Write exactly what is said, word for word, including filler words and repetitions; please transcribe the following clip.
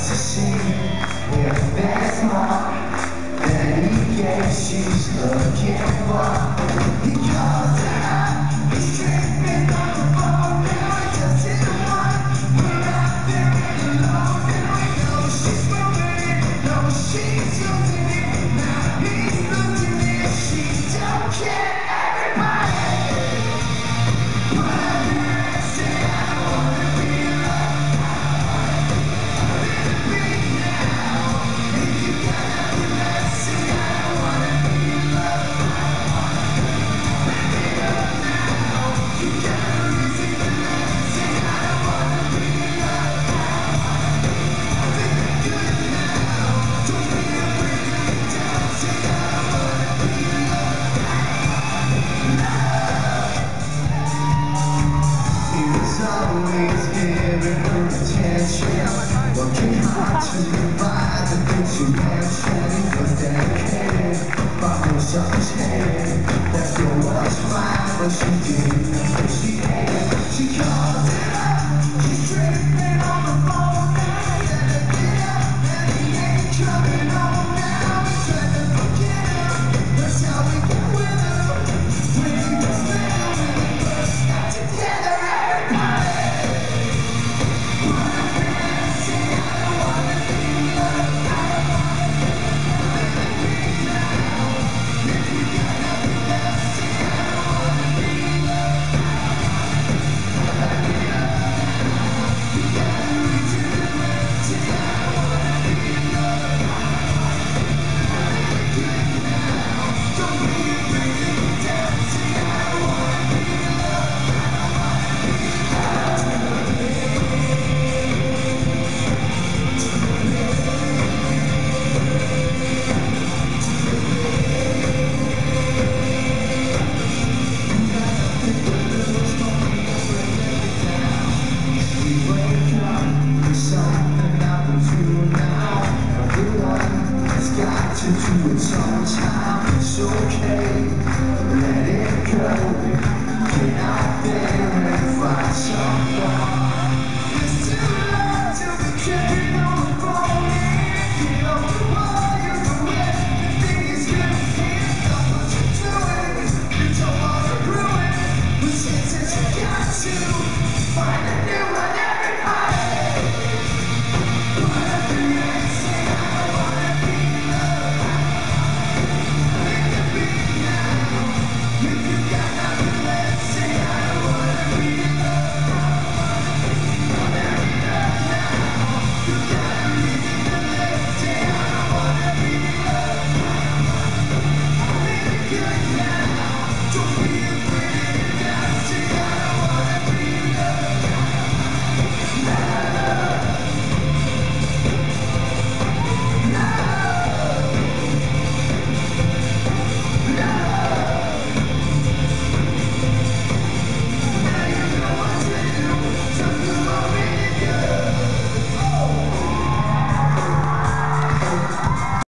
She's looking for. He calls her up, he's tripping on the phone. Now I just hit the one. We're out there alone. Now I know she's moving it. No, she's using it. Now he's losing it. She don't care. Everybody put up your hands, say I don't wanna be loved. Let it be now. If you got nothing left, say I don't wanna be loved. Always giving her attention, working hard to provide the things you mentioned. He was dedicated, but was self-hated. That girl was fine, but she didn't.